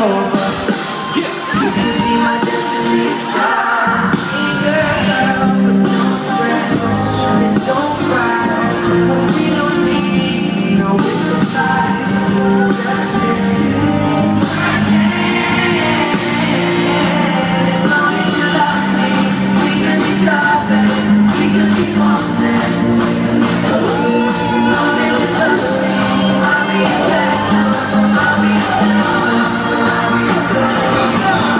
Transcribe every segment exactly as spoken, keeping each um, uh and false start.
over. You could be my destiny's child. Sweet girl, but don't fret, and don't cry. We don't need no whistle flies. Just into my hand. As long as you love me, we can be starving, we can be homeless, we can be broke. As long as you love me, I'll be a platinum, I'll be a silver, I'll be a gold.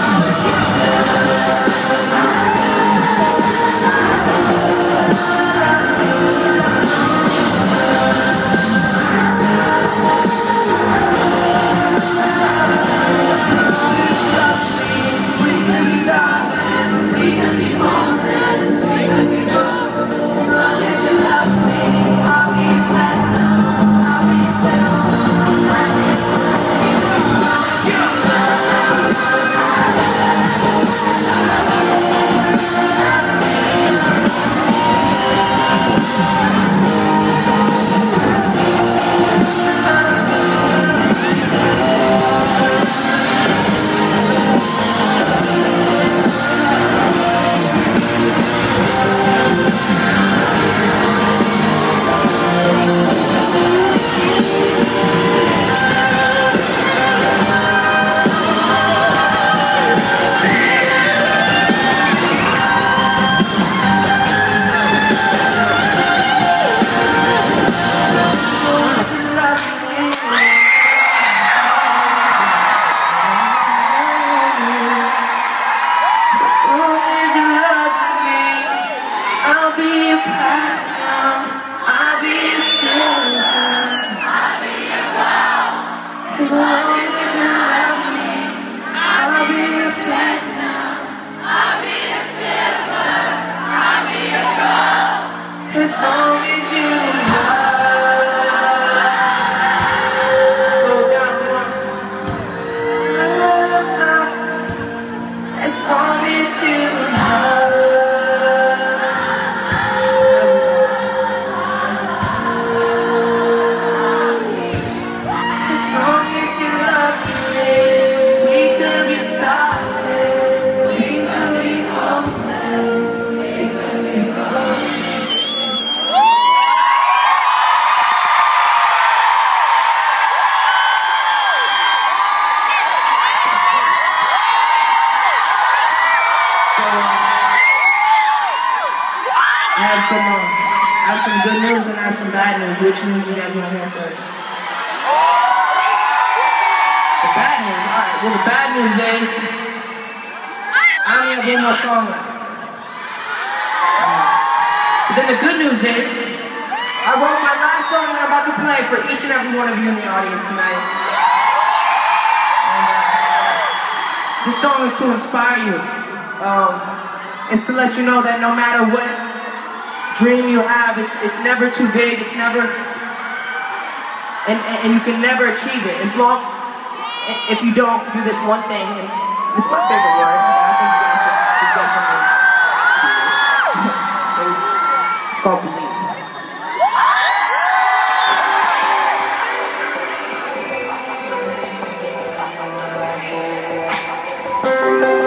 I have some, um, I have some good news and I have some bad news. Which news you guys want to hear first? The bad news, alright. Well, the bad news is, I only have one more song left. Uh, but then the good news is, I wrote my last song that I'm about to play for each and every one of you in the audience tonight. And, uh, this song is to inspire you. Um, it's to let you know that no matter what dream you have, it's it's never too big, it's never, and, and you can never achieve it, as long, if you don't do this one thing, and this is my favorite word, I think you guys should definitely do this. It's, it's called believe. Thank you.